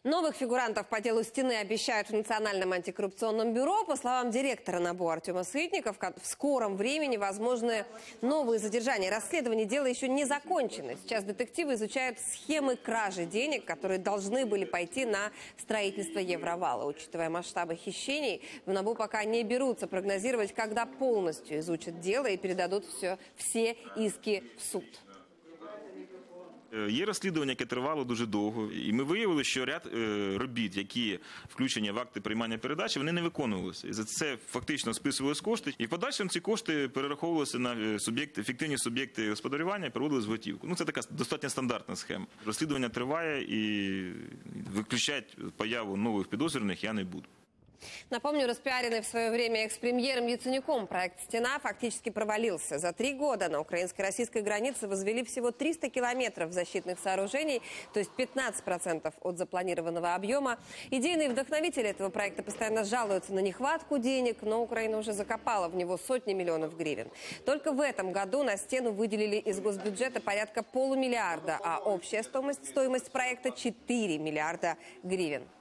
Новых фигурантов по делу стены обещают в Национальном антикоррупционном бюро. По словам директора НАБУ Артема Сытникова, в скором времени возможны новые задержания. Расследование дела еще не закончено. Сейчас детективы изучают схемы кражи денег, которые должны были пойти на строительство Евровала. Учитывая масштабы хищений, в НАБУ пока не берутся прогнозировать, когда полностью изучат дело и передадут все иски в суд. Є розслідування, яке тривало дуже довго, і ми виявили, що ряд робіт, які включені в акти приймання передачі, вони не виконувалися. І за це фактично списувалися кошти, і в подальшому ці кошти перераховувалися на фіктивні суб'єкти господарювання і переводилися в готівку. Це така достатньо стандартна схема. Розслідування триває і виключати появу нових підозрюваних я не буду. Напомню, распиаренный в свое время экс-премьером Яценюком проект «Стена» фактически провалился. За 3 года на украинско-российской границе возвели всего 300 километров защитных сооружений, то есть 15% от запланированного объема. Идейные вдохновители этого проекта постоянно жалуются на нехватку денег, но Украина уже закопала в него сотни миллионов гривен. Только в этом году на «Стену» выделили из госбюджета порядка $500 миллиарда, а общая стоимость проекта 4 миллиарда гривен.